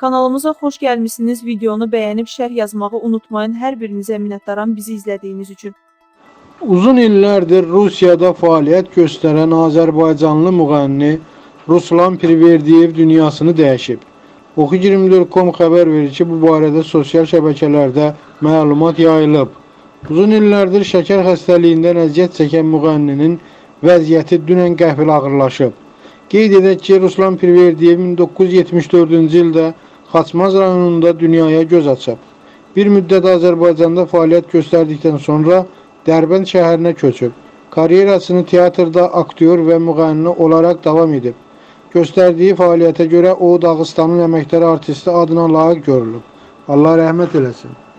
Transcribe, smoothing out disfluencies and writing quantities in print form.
Kanalımıza xoş gəlmişsiniz. Videonu bəyənib şərh yazmağı unutmayın. Hər birinizə minnətdaram bizi izlədiyiniz üçün. Uzun illərdir Rusiyada fəaliyyət göstərən Azərbaycanlı müğənni Ruslan Pirverdiyev dünyasını dəyişib. Oxu24.com xəbər verir ki, bu barədə sosial şəbəkələrdə məlumat yayılıb. Uzun illərdir şəkər xəstəliyindən əziyyət çəkən müğənninin vəziyyəti dünən qəfil ağırlaşıb. Qeyd edək ki, Ruslan Pirverdiyev 1974-cü ildə Xaçmaz rayonunda dünyaya göz açıb. Bir müddət Azərbaycanda fəaliyyət göstərdikdən sonra Dərbənd şəhərinə köçüb. Karyerasını teatrda aktyor və müğənni olaraq davam edib. Göstərdiyi fəaliyyətə görə o, Dağıstanın əməkdar artisti adına layiq görülüb. Allah rəhmət eləsin.